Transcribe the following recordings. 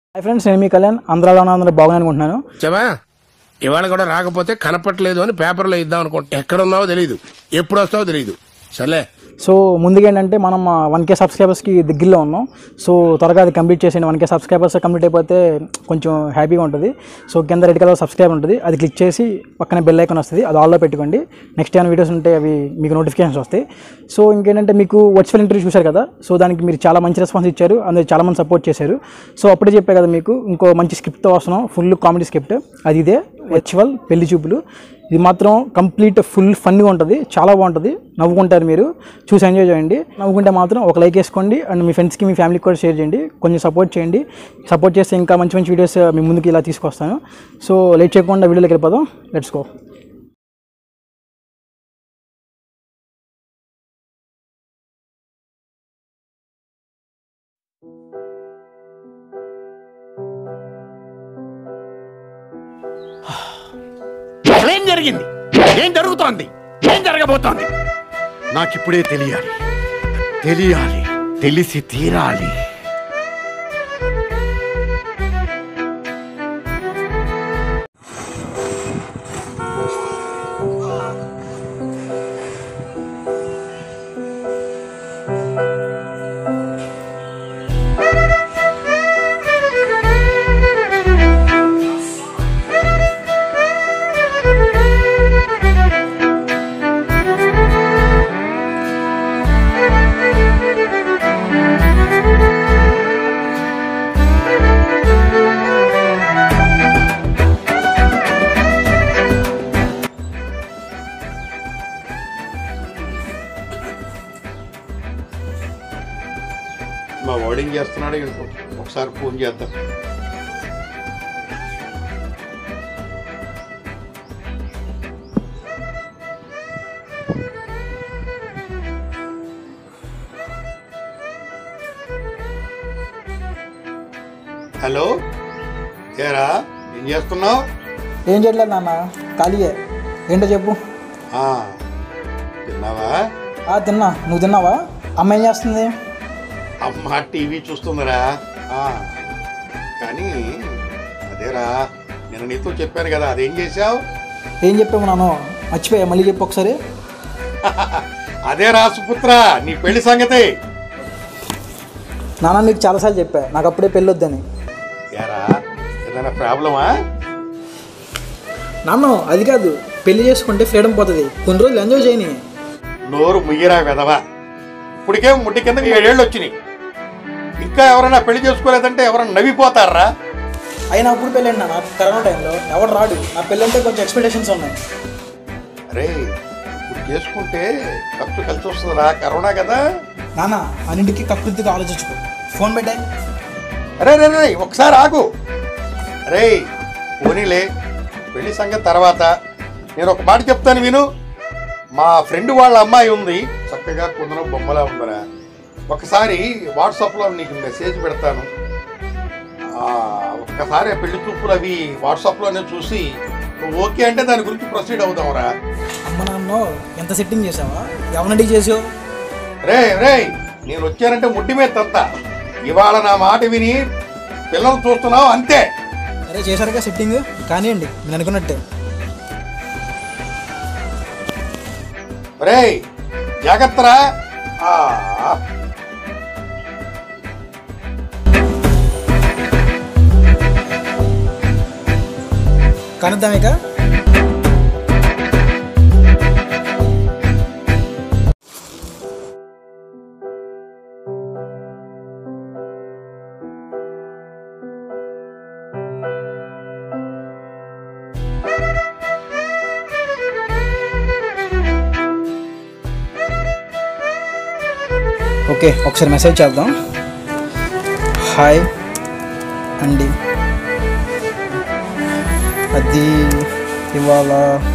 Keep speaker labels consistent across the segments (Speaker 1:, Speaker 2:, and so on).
Speaker 1: Hi friends, నేను మీ కళ్యాణ్. అందరూ బాగున్నాను అనుకుంటున్నాను.
Speaker 2: చెప్పా ఇవాళ కూడా రాకపోతే కనపట్లేదు అని పేపర్లో ఇద్దాం అనుకుంటా. ఎక్కడ ఉన్నావో తెలియదు, ఎప్పుడు వస్తావో తెలియదు. సర్లే.
Speaker 1: సో ముందుగా ఏంటంటే మనం 1K సబ్స్క్రైబర్స్కి దగ్గరలో ఉన్నాం. సో త్వరగా అది కంప్లీట్ చేసేయండి. 1K సబ్స్క్రైబర్స్ కంప్లీట్ అయిపోతే కొంచెం హ్యాపీగా ఉంటుంది. సో కింద రెడ్ కలర్ సబ్స్క్రైబ్ ఉంటుంది, అది క్లిక్ చేసి పక్కన బెల్ ఐకాన్ వస్తుంది, అది ఆల్లో పెట్టుకోండి. నెక్స్ట్ ఏమైనా వీడియోస్ ఉంటే అవి మీకు నోటిఫికేషన్స్ వస్తాయి. సో ఇంకేంటంటే మీకు వర్చువల్ ఇంటర్వ్యూ చూశారు కదా, సో దానికి మీరు చాలా మంచి రెస్పాన్స్ ఇచ్చారు, అందులో చాలామంది సపోర్ట్ చేశారు. సో అప్పుడే చెప్పే కదా మీకు ఇంకో మంచి స్క్రిప్ట్తో వస్తున్నాం, ఫుల్ కామెడీ స్క్రిప్ట్. అది ఇదే వర్చువల్ పెళ్లి చూపులు. ఇది మాత్రం కంప్లీట్ ఫుల్ ఫన్గా ఉంటుంది, చాలా బాగుంటుంది. నవ్వుకుంటారు, మీరు చూసి ఎంజాయ్ చేయండి. నవ్వుకుంటే మాత్రం ఒక లైక్ వేసుకోండి, అండ్ మీ ఫ్రెండ్స్కి మీ ఫ్యామిలీకి కూడా షేర్ చేయండి. కొంచెం సపోర్ట్ చేయండి. సపోర్ట్ చేస్తే ఇంకా మంచి మంచి వీడియోస్ మీ ముందుకు ఇలా తీసుకొస్తాను. సో లేట్ చేయకుండా వీడియోలోకి వెళ్ళిపోదాం. Let's go.
Speaker 2: ఏం జరిగింది? ఏం జరుగుతోంది? ఏం జరగబోతోంది?
Speaker 3: నాకిప్పుడే తెలియాలి, తెలిసి తీరాలి. మా ఓడింగ్ చేస్తున్నాడు, ఒకసారి ఫోన్ చేద్దాం. హలో, ఏరా ఏం చేస్తున్నావు?
Speaker 1: ఏం చేయట్లేదు నాన్న, ఖాళీయే. ఏంటో చెప్పు.
Speaker 3: తిన్నావా?
Speaker 1: తిన్నా. నువ్వు తిన్నావా? అమ్మ ఏం చేస్తుంది?
Speaker 3: అమ్మ టీవీ చూస్తుందిరా. కానీ అదేరా, నేను నీతో చెప్పాను కదా, అదేం చేసావు?
Speaker 1: ఏం చెప్పాము నాన్న? మర్చిపోయా, మళ్ళీ చెప్పు ఒకసారి.
Speaker 3: అదేరా సుపుత్ర, నీ పెళ్లి సంగతి.
Speaker 1: నాన్న నీకు చాలాసార్లు చెప్పా, నాకు అప్పుడే పెళ్ళి వద్దని.
Speaker 3: ఏరా, ఏదైనా ప్రాబ్లమా?
Speaker 1: నాన్న అది కాదు, పెళ్లి చేసుకుంటే ఫ్రీడమ్ పోతుంది, కొన్ని రోజులు ఎంజాయ్ చేయని.
Speaker 3: నోరు ముయ్యరా వెదవా. ఇప్పటికే ముట్టి కింద 7 ఏళ్ళు వచ్చినాయి. ఇంకా ఎవరైనా పెళ్లి చేసుకోలేదంటే ఎవరైనా నవ్విపోతారా?
Speaker 1: అయినా అప్పుడు పెళ్ళండి నాన్న, కరోనా టైంలో ఎవరు రాడు. నా పెళ్ళంటే కొంచెం ఎక్స్పెక్టేషన్స్ ఉన్నాయి.
Speaker 3: అరే, ఇప్పుడు చేసుకుంటే ఖర్చు కలిసి వస్తుందిరా, కరోనా కదా.
Speaker 1: నాన్న అన్నింటికి కకృతిగా ఆలోచించుకో. ఫోన్ పెట్టే.
Speaker 3: అరే రే రే, ఒకసారి ఆగు. అరే పోనీలే, పెళ్లి సంగతి తర్వాత. నేను ఒక మాట చెప్తాను విను. మా ఫ్రెండ్ వాళ్ళ అమ్మాయి ఉంది, చక్కగా కొందరు బొమ్మలా ఉందరా. ఒకసారి వాట్సాప్లో నీకు మెసేజ్ పెడతాను. ఒక్కసారి పెళ్లి చూపులు అవి వాట్సాప్లోనే చూసి నువ్వు ఓకే అంటే దాని గురించి ప్రొసీడ్ అవుతావురా.
Speaker 1: అమ్మ నాన్న ఎంత సెట్టింగ్ చేసావా? ఎవరినడి చేసావు?
Speaker 3: రే రే, నేను వచ్చానంటే ముడ్డి మీద తంతా. ఇవాళ నా మాట విని పిల్లలు చూస్తున్నావు అంతే.
Speaker 1: అరే చేశారుగా సెట్టింగ్, కానివ్వండి, నేను అనుకున్నట్టే.
Speaker 3: రే జాగ్రత్తరా.
Speaker 1: కనుద్దామేక. ఓకే, ఒకసారి మెసేజ్ చేద్దాం. హాయ్ అండి, అది ఇవాళ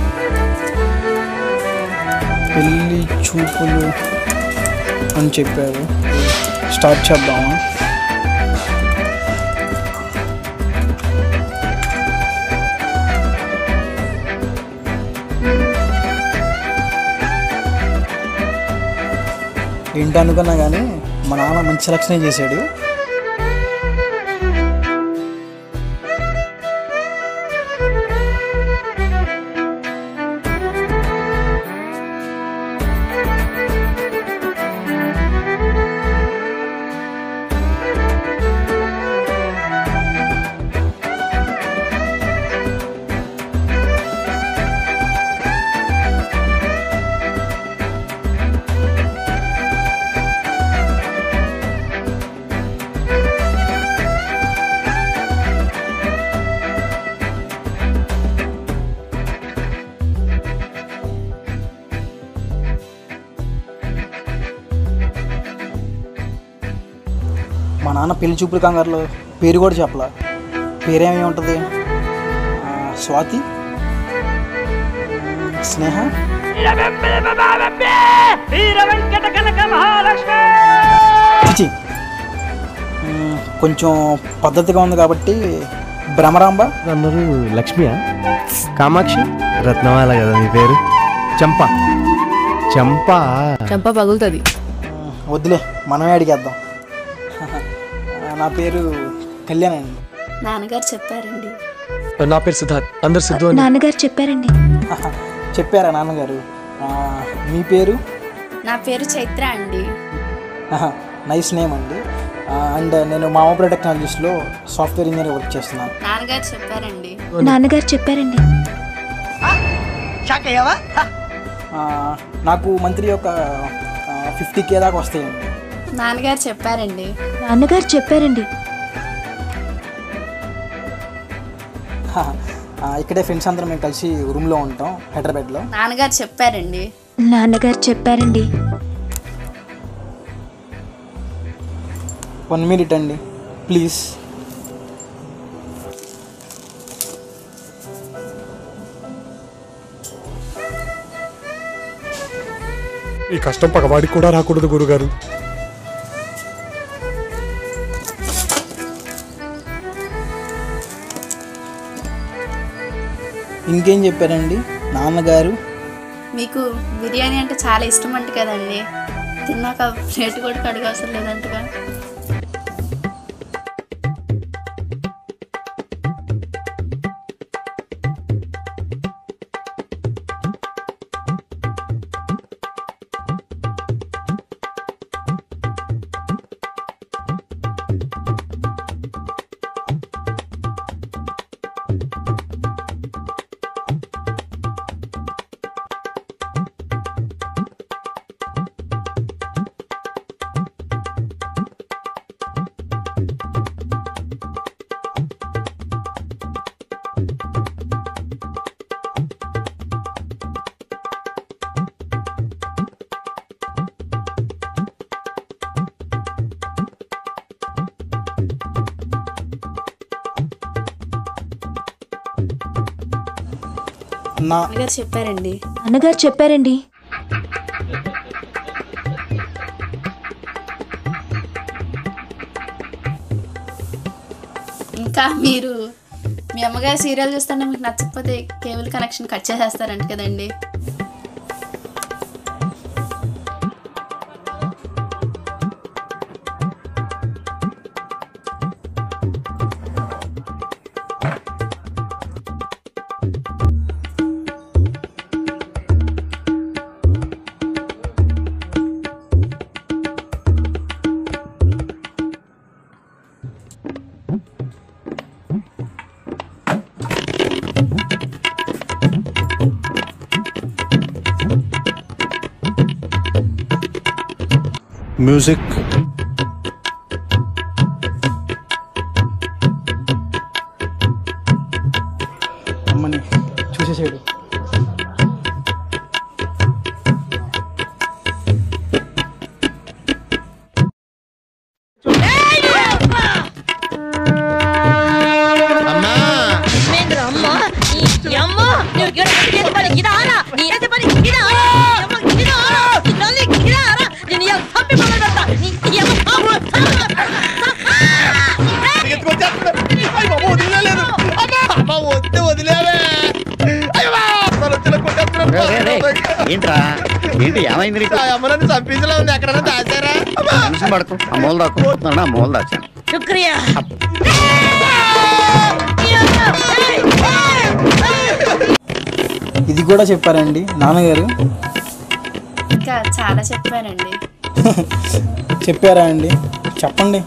Speaker 1: పెళ్ళి చూపులు అని చెప్పారు, స్టార్ట్ చేద్దామా? ఏంటనుకున్నా కానీ మా నాన్న మంచి సెలక్షనే చేశాడు. నాన్న పెళ్లి చూపులు కంగారులో పేరు కూడా చెప్పలా. పేరేమీ ఉంటుంది? స్వాతి, స్నేహ, చిచి. కొంచెం పద్ధతిగా ఉంది కాబట్టి భ్రమరాంబ.
Speaker 4: అందరూ లక్ష్మియా, కామాక్షి, రత్నమాల కదా మీ పేరు? చంపా. చంపా
Speaker 5: చంప పగులుతుంది.
Speaker 1: వద్దులే, మనమే అడిగేద్దాం. నా పేరు కళ్యాణ్ అండి.
Speaker 6: నాన్నగారు చెప్పారండి.
Speaker 4: నా పేరు సిద్ధార్థ్, అందరు సిద్ధు అని.
Speaker 6: నాన్నగారు చెప్పారండి.
Speaker 1: చెప్పారా నాన్నగారు? మీ పేరు?
Speaker 6: నా పేరు చైత్ర అండి.
Speaker 1: నైస్ నేమ్ అండి. అండ్ నేను మామోప్రో టెక్నాలజీస్లో సాఫ్ట్వేర్ ఇంజనీర్ వర్క్ చేస్తున్నాను.
Speaker 6: నాన్నగారు చెప్పారండి.
Speaker 5: నాన్నగారు చెప్పారండి.
Speaker 1: నాకు మంత్లీ ఒక 50K దాకా వస్తాయండి.
Speaker 6: నాన్నగారు చెప్పారండి.
Speaker 5: నాన్నగారు చెప్పారండి.
Speaker 1: ఇక్కడే ఫ్రెండ్స్ అందరం మేము కలిసి రూమ్లో ఉంటాం హైదరాబాద్లో.
Speaker 6: నాన్నగారు చెప్పారండి.
Speaker 5: నాన్నగారు చెప్పారండి.
Speaker 1: 1 minute అండి ప్లీజ్.
Speaker 7: ఈ కష్టం పగవాడికి కూడా రాకూడదు గురుగారు.
Speaker 1: ఇంకేం చెప్పారండి నాన్నగారు?
Speaker 6: మీకు బిర్యానీ అంటే చాలా ఇష్టం అంట కదండి. తిన్నాక ప్లేట్ కూడా కడగవసరం లేదంటగా. నాన్నగారు చెప్పారండి.
Speaker 5: నాన్నగారు చెప్పారండి.
Speaker 6: ఇంకా మీరు మీ అమ్మగారు సీరియల్ చూస్తుంటే మీకు నచ్చకపోతే కేబుల్ కనెక్షన్ కట్ చేసేస్తారంట కదండి.
Speaker 7: మ్యూజిక్.
Speaker 1: అమ్మని చూసేసాడు.
Speaker 8: ఏంట్రా ఏంటి ఏమైంది?
Speaker 3: అమ్మని చంపించలే ఉంది. ఎక్కడైనా దాచారా?
Speaker 8: టెన్షన్ పడకు, ఆ మూల దాక్కుపోతున్నాను, ఆ మూల దాచాను.
Speaker 1: ఇది కూడా చెప్పారండి నాన్నగారు?
Speaker 6: ఇంకా చాలా చెప్పారండి.
Speaker 1: చెప్పారా అండి? చెప్పండి.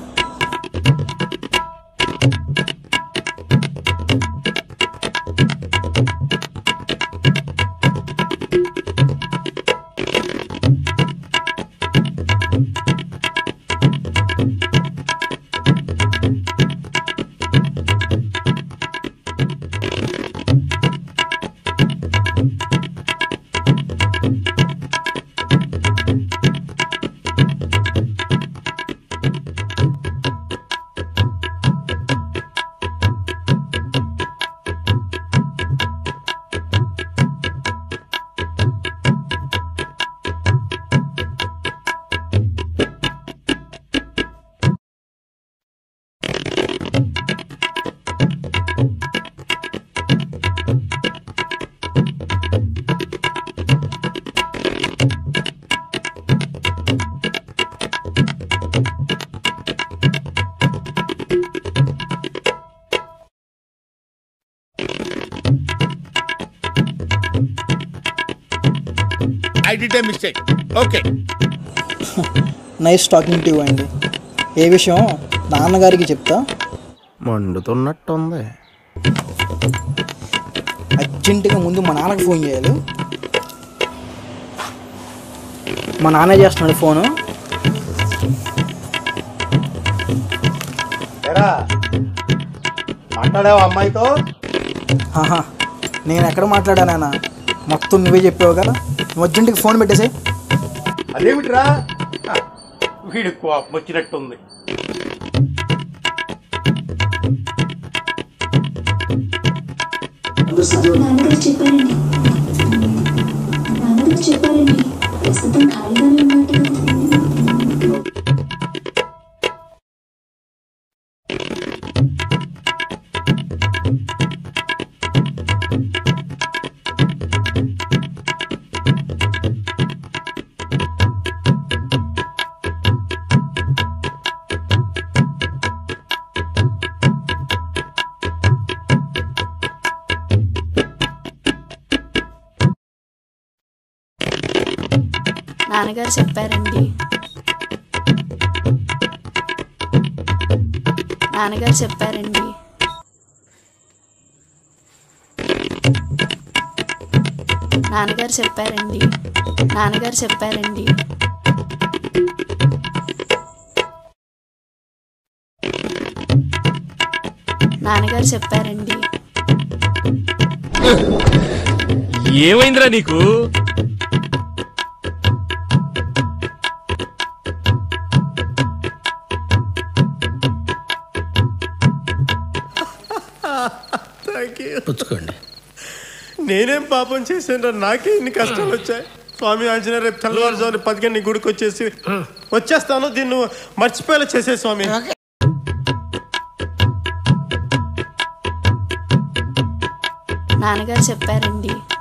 Speaker 2: I did a mistake. Okay.
Speaker 1: Nice talking to you అండి. ఏ విషయం నాన్నగారికి చెప్తా.
Speaker 4: మండుతున్నట్టుంది.
Speaker 1: అర్జెంటుగా ముందు మా నాన్నకి ఫోన్ చేయాలి. మా నాన్న చేస్తున్నాడు ఫోను.
Speaker 3: ఎరా మాట్లాడావా అమ్మాయితో?
Speaker 1: ఆహా, నేను ఎక్కడ మాట్లాడానా? మొత్తం నువ్వే చెప్పావు కదా. నువ్వు అర్జెంటుగా ఫోన్ పెట్టేసే.
Speaker 3: అదేమిటిరా వీడి కోపం వచ్చినట్టుంది.
Speaker 5: నాన్నగారు చెప్పారండి. నాన్నగారు చెప్పారండి. ప్రస్తుతం ఖాళీగానే ఉన్నట్టు.
Speaker 6: నాన్నగారు చెప్పారండి. నాన్నగారు చెప్పారండి. నాన్నగారు చెప్పారండి. నాన్నగారు చెప్పారండి. నాన్నగారు చెప్పారండి.
Speaker 4: ఏమైందిరా నీకు?
Speaker 2: పుచ్చుకోండి.
Speaker 7: నేనేం పాపం చేశాను? నాకే ఇన్ని కష్టాలు వచ్చాయి. స్వామి ఆంజనేయ రేపు తెల్లవారుజామున 10 నీ గుడికి వచ్చేసి వచ్చేస్తాను, దీన్ని మర్చిపోయేలా చేసే స్వామి.
Speaker 6: నాన్నగారు చెప్పారండి.